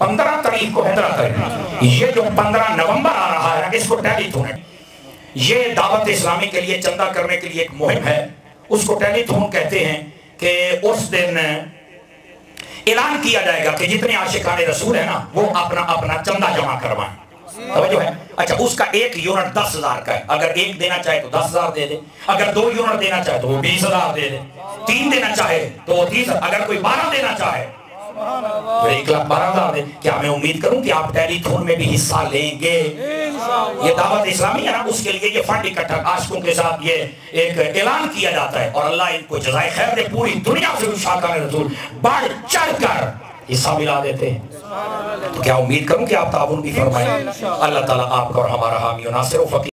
15 तारीख को हैदराबाद, ये जो 15 नवंबर आ रहा है इसको टेलीथॉन है। ये दावत इस्लामी के लिए चंदा करने के लिए एक मुहिम है, उसको टेलीथॉन कहते हैं कि उस दिन ऐलान किया जाएगा कि जितने आशिकाने रसूल है ना वो अपना अपना चंदा जमा करवाएं। समझो है? अच्छा, उसका 1 यूनिट 10,000 का है। अगर 1 देना चाहे तो 10,000 दे दे, अगर 2 यूनिट देना चाहे तो वो 20,000 दे दे, 3 देना चाहे तो वो 30, अगर कोई 12 देना चाहे तो 1,12,000 दे। क्या मैं उम्मीद करूं कि आप टेलीथॉन में भी हिस्सा लेंगे? ये दावत इस्लामी है ना, उसके लिए ये फंड इकट्ठा आशिकों के साथ ये एक ऐलान किया जाता है और अल्लाह इनको जज़ाए खैर दे। पूरी दुनिया से आशिकाने रसूल बढ़ चढ़ कर हिस्सा मिला देते हैं। तो क्या उम्मीद करूं कि आप ताउन भी फरमाएं। अल्लाह ताला आपका और हमारा हामी और नासिर व फकीर